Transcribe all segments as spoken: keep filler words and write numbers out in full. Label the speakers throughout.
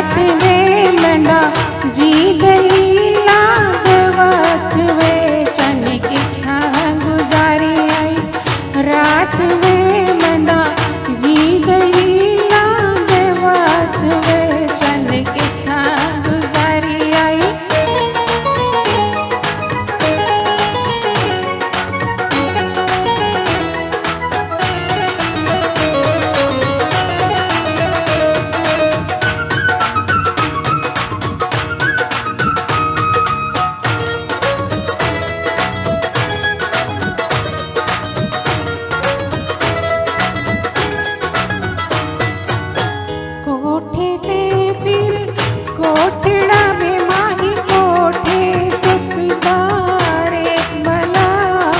Speaker 1: रात में लंडा जी दलीला दिवस वे चन किथा गुजारी आई। रात में लंडा जी दलीला दिवस वे चन किथा गुजारी आई। कोठे ते फिर कोठड़ा में माही कोठे सुखदार एक बला।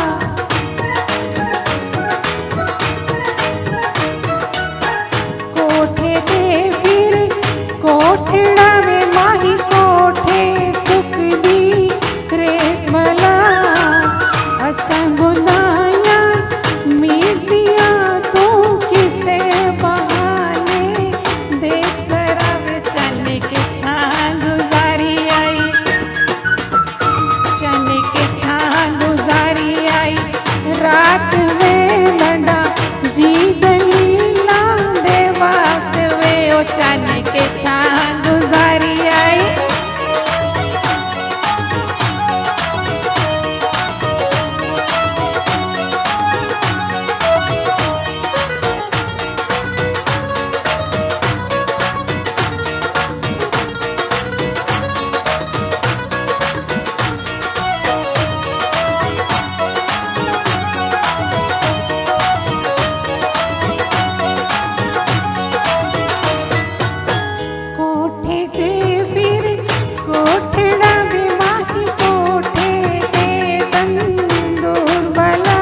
Speaker 1: कोठे ते फिर कोठड़ा में माही कोठे सुख दी रे बला। असंग गुनाया मीटिया तू किसे बहाने देख जरा वे चन किथा गुजारी आई। चन किथा गुजारी आई। रात में लंडा जी दलीला देवास वे ओ चन किथा गुजारी आई। कोठे ते फिर कोठड़ा में माही कोठे ते तंदूर बला।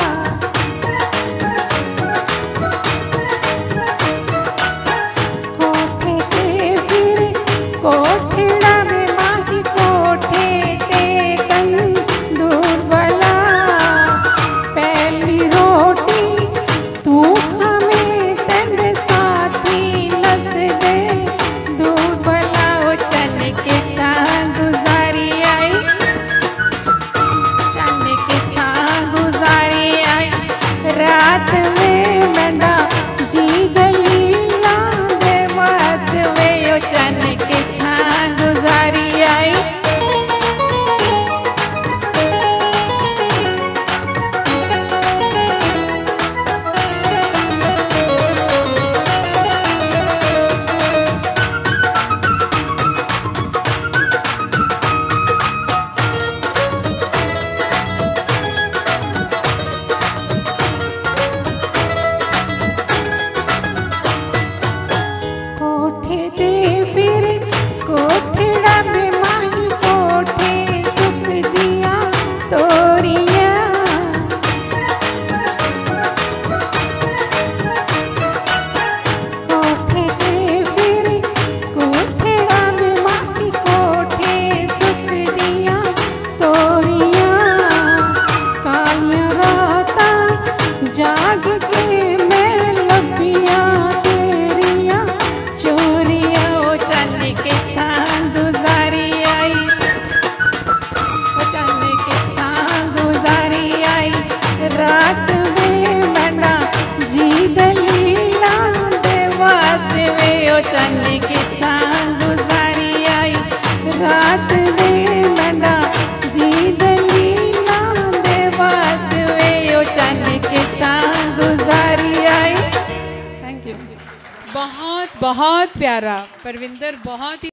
Speaker 1: कोठे ते फिर कोठड़ा में माही कोठे ते तंदूर बला। पहली रोटी तू हमें तेरे साथी लस दे दूर भला ओ चन किथा गुजारी आई। चन किथा गुजारी आई। रात में लंडा जी दलीला देवास वे ओ चन किथा गुजारी आई। कोठे ते फिर कोठड़ा में माही कोठे सुख दिया तोरिया। कोठे ते फिर कोठड़ा में माही कोठे सुख दिया तोरिया। कालिया राता जाग के मैं लबिया तेरिया चोरिया ओ चन किथा गुजारी आई। ओ चन किथा गुजारी आई। रात में लंडा जी दलीला देवास वे ओ चन किथा गुजारी आई। रात में लंडा जी दलीला देवास वे ओ चन किथा गुजारी आई। Thank you.
Speaker 2: बहुत बहुत प्यारा परविंदर, बहुत ही